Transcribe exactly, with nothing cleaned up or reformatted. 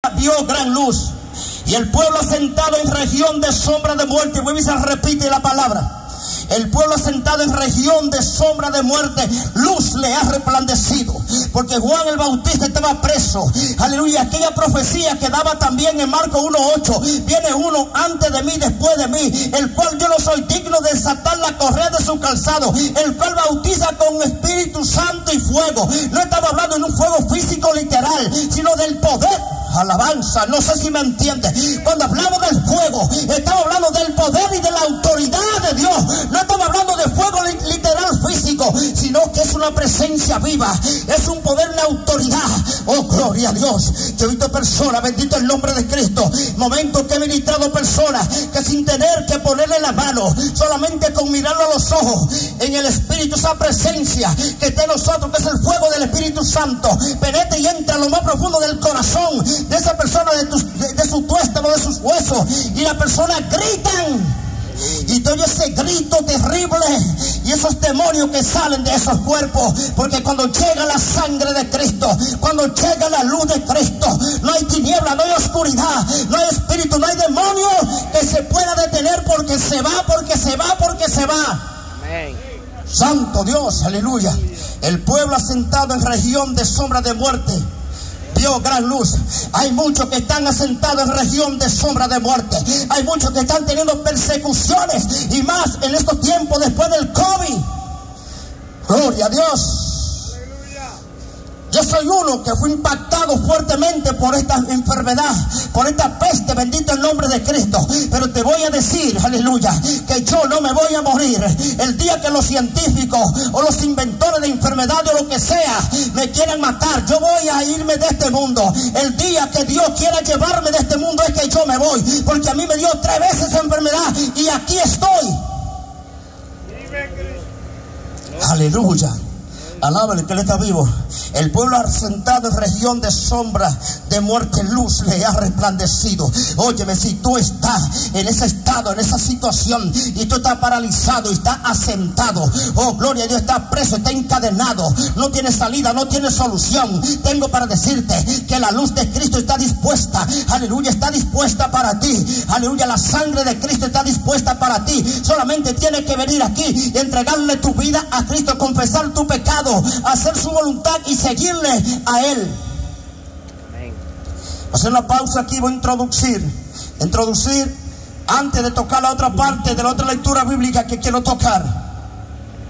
ella vio gran luz, y el pueblo asentado en región de sombra de muerte. Vuelve y se repite la palabra. El pueblo asentado en región de sombra de muerte, luz le ha resplandecido. Porque Juan el Bautista estaba preso. Aleluya. Aquella profecía que daba también en Marcos uno ocho. Viene uno antes de mí, después de mí, el cual yo no soy digno de desatar la correa de su calzado, el cual bautiza con Espíritu Santo y fuego. No estaba hablando en un fuego físico literal, sino del poder. Alabanza, no sé si me entiende. Cuando hablamos del fuego, estamos hablando del poder y de la autoridad de Dios. No estamos hablando de fuego literal físico, sino que es una presencia viva, es un poder, una autoridad. Oh, gloria a Dios. Yo he visto personas, bendito el nombre de Cristo, momentos que he ministrado personas que sin tener que ponerle la mano, solamente con mirarlo a los ojos, en el Espíritu, esa presencia que está en nosotros, que es el fuego del Espíritu Santo, penetra y entra a lo más profundo del corazón de esa persona, de, tus, de, de su tuéstano, de sus huesos, y la persona gritan, y te oye ese grito terrible y esos demonios que salen de esos cuerpos. Porque cuando llega la sangre de Cristo, cuando llega la luz de Cristo, no hay tiniebla, no hay oscuridad, no hay espíritu, no hay demonio que se pueda detener, porque se va, porque se va, porque se va. Amén. Santo Dios, aleluya. El pueblo asentado en región de sombra de muerte vio gran luz. Hay muchos que están asentados en región de sombra de muerte. Hay muchos que están teniendo persecuciones, y más en estos tiempos después del COVID. Gloria a Dios. Yo soy uno que fue impactado fuertemente por esta enfermedad, por esta peste, bendito el nombre de Cristo. Pero te voy a decir, aleluya, que yo no me voy a morir. El día que los científicos o los inventores de enfermedades o lo que sea me quieran matar, yo voy a irme de este mundo. El día que Dios quiera llevarme de este mundo es que yo me voy, porque a mí me dio tres veces esa enfermedad y aquí estoy. Aleluya. Alábale que Él está vivo. El pueblo asentado en región de sombra de muerte, luz le ha resplandecido. Óyeme, si tú estás en ese estado, en esa situación, y tú estás paralizado y estás asentado, oh gloria a Dios, estás preso, estás encadenado, no tienes salida, no tienes solución, tengo para decirte que la luz de Cristo está dispuesta. Aleluya, está dispuesta para ti. Aleluya, la sangre de Cristo está dispuesta para ti. Solamente tienes que venir aquí y entregarle tu vida a Cristo, confesar tu pecado, hacer su voluntad y seguirle a Él. Amén. Hacer una pausa aquí. Voy a introducir introducir antes de tocar la otra parte de la otra lectura bíblica que quiero tocar.